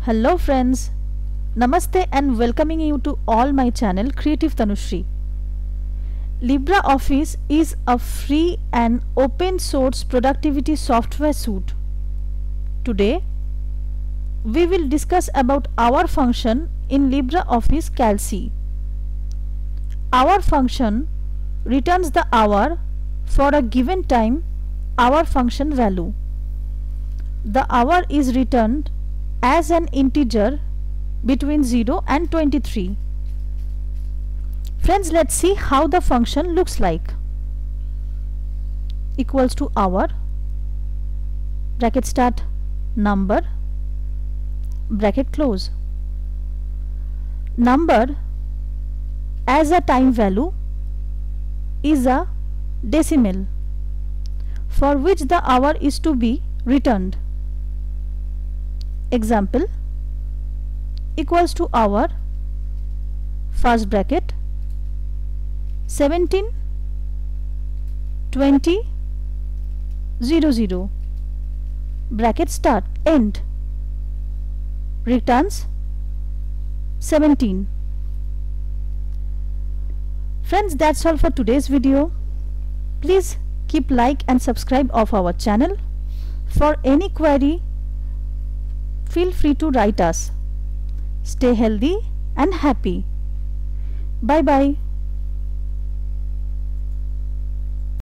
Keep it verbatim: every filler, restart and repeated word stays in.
Hello friends, Namaste and welcoming you to all my channel Creative Tanushri. LibreOffice is a free and open source productivity software suite. Today we will discuss about hour function in LibreOffice Calc. Hour function returns the hour for a given time hour function value. The hour is returned as an integer between zero and twenty-three. Friends, let's see how the function looks like. Equals to hour, bracket start, number, bracket close. Number as a time value is a decimal for which the hour is to be returned. Example, equals to hour, first bracket, seventeen, twenty, zero zero, bracket start, end, returns seventeen. Friends, that's all for today's video. Please keep like and subscribe of our channel. For any query, feel free to write us. Stay healthy and happy. Bye bye.